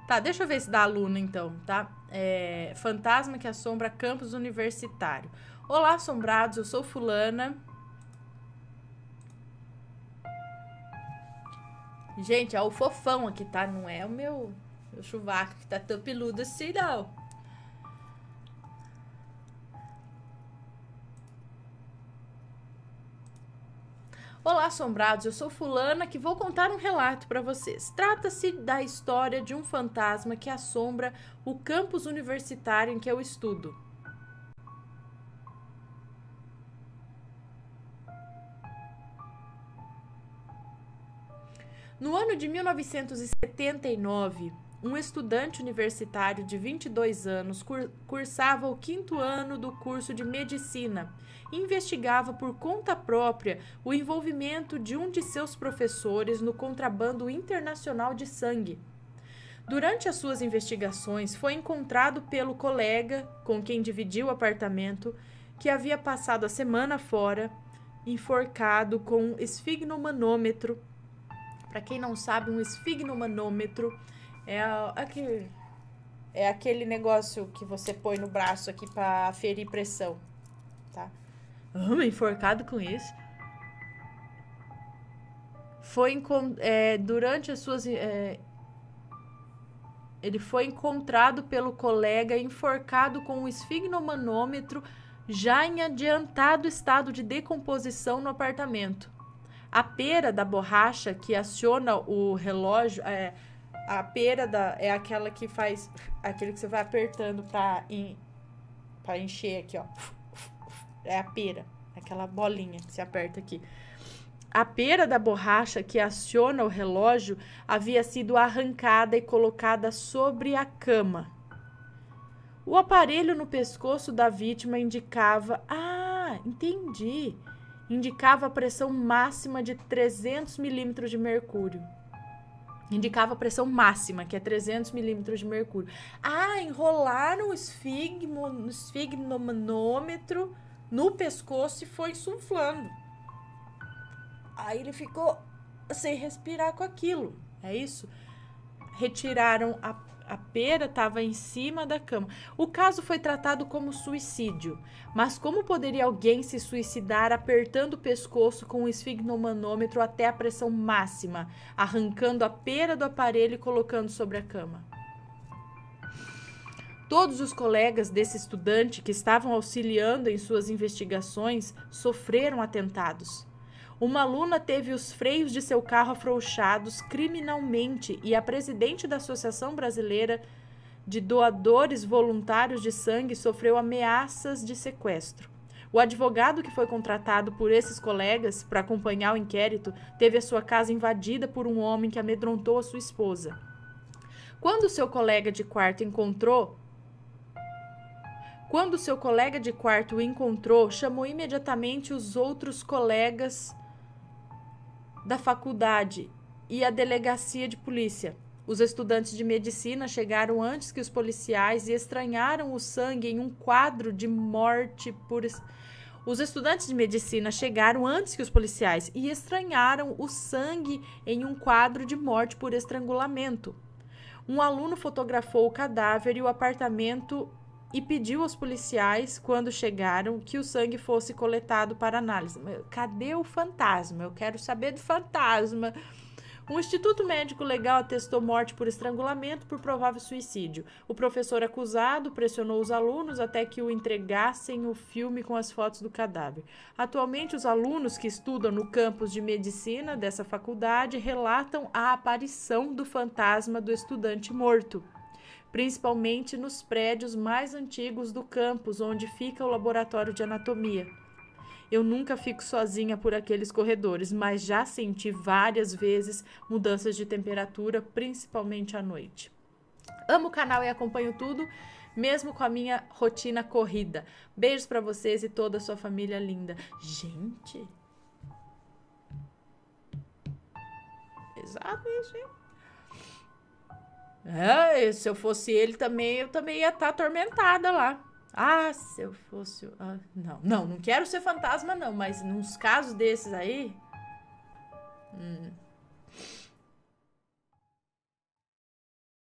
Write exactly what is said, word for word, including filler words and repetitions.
Tá, deixa eu ver se dá aluna, então, tá? É, fantasma que assombra campus universitário. Olá, assombrados, eu sou fulana. Gente, é o fofão aqui, tá? Não é o meu, meu chuvaco que tá tão peludo assim, não. Olá, assombrados, eu sou fulana que vou contar um relato para vocês. Trata-se da história de um fantasma que assombra o campus universitário em que eu estudo. No ano de mil novecentos e setenta e nove, um estudante universitário de vinte e dois anos cur cursava o quinto ano do curso de medicina e investigava por conta própria o envolvimento de um de seus professores no contrabando internacional de sangue. Durante as suas investigações, foi encontrado pelo colega com quem dividiu o apartamento que havia passado a semana fora, enforcado com um esfigmomanômetro. Para quem não sabe, um esfigmomanômetro é aquele, é aquele negócio que você põe no braço aqui para aferir pressão, tá? Ah, enforcado com isso. Foi é, durante as suas é, ele foi encontrado pelo colega enforcado com um esfigmomanômetro já em adiantado estado de decomposição no apartamento. A pera da borracha que aciona o relógio, é, a pera da, é aquela que faz, aquele que você vai apertando para para encher aqui, ó. É a pera, aquela bolinha que você aperta aqui. A pera da borracha que aciona o relógio havia sido arrancada e colocada sobre a cama. O aparelho no pescoço da vítima indicava... Ah, entendi. Indicava a pressão máxima de trezentos milímetros de mercúrio. Indicava a pressão máxima, que é trezentos milímetros de mercúrio. Ah, enrolaram o esfigmo, esfigmomanômetro no pescoço e foi insuflando. Aí ele ficou sem respirar com aquilo. É isso? Retiraram a, a pera, estava em cima da cama. O caso foi tratado como suicídio. Mas como poderia alguém se suicidar apertando o pescoço com um esfigmomanômetro até a pressão máxima, arrancando a pera do aparelho e colocando sobre a cama? Todos os colegas desse estudante que estavam auxiliando em suas investigações sofreram atentados. Uma aluna teve os freios de seu carro afrouxados criminalmente e a presidente da Associação Brasileira de Doadores Voluntários de Sangue sofreu ameaças de sequestro. O advogado que foi contratado por esses colegas para acompanhar o inquérito teve a sua casa invadida por um homem que amedrontou a sua esposa. Quando seu colega de quarto encontrou Quando seu colega de quarto o encontrou, chamou imediatamente os outros colegas da faculdade e a delegacia de polícia. Os estudantes de medicina chegaram antes que os policiais e estranharam o sangue em um quadro de morte por... Os estudantes de medicina chegaram antes que os policiais e estranharam o sangue em um quadro de morte por estrangulamento. Um aluno fotografou o cadáver e o apartamento e pediu aos policiais, quando chegaram, que o sangue fosse coletado para análise. Cadê o fantasma? Eu quero saber do fantasma. Um instituto médico legal atestou morte por estrangulamento por provável suicídio. O professor acusado pressionou os alunos até que o entregassem o filme com as fotos do cadáver. Atualmente, os alunos que estudam no campus de medicina dessa faculdade relatam a aparição do fantasma do estudante morto, principalmente nos prédios mais antigos do campus, onde fica o laboratório de anatomia. Eu nunca fico sozinha por aqueles corredores, mas já senti várias vezes mudanças de temperatura, principalmente à noite. Amo o canal e acompanho tudo, mesmo com a minha rotina corrida. Beijos pra vocês e toda a sua família linda. Gente! Exato isso, hein? É, se eu fosse ele também, eu também ia estar atormentada lá. Ah, se eu fosse... Ah, não, não, não quero ser fantasma não, mas nos casos desses aí... Hum,